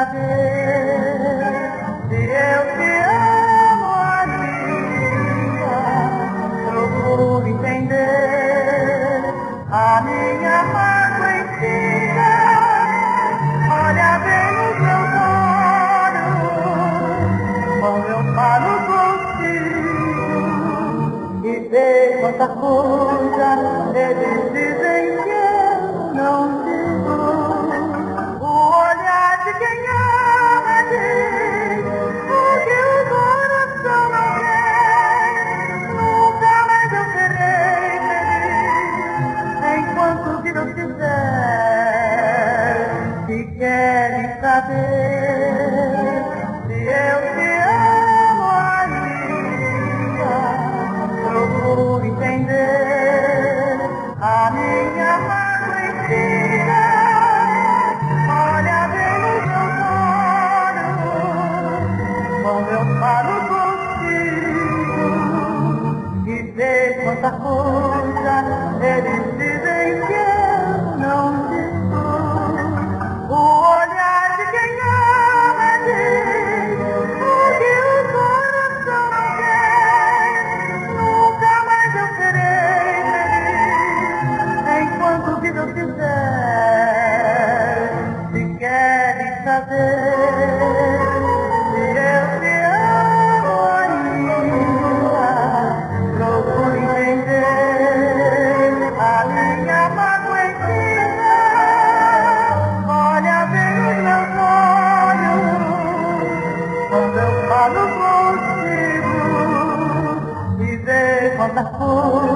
saber se eu te amo ainda. Procuro entender a minha mágoa em ti. Olha bem nos meus olhos quando eu falo contigo e vê quanta coisa eles dizem que eu não digo. O olhar de quem ama diz o que o coração não quer. Nunca mais eu serei feliz enquanto vida eu fizer. Se queres saber se eu te amo ainda, procuro entender a minha mágoa em ti. Olha bem nos meus olhos quando eu falo contigo e vê quanta coisa eles dizem que eu não digo. O olhar de quem ama diz o que o coração não quer. Nunca mais eu serei feliz enquanto vida eu fizer. Se queres saber se eu te amo ainda, procuro entender a minha mágoa em ti. Olha bem nos meus olhos quando eu falo contigo e vê quanta coisa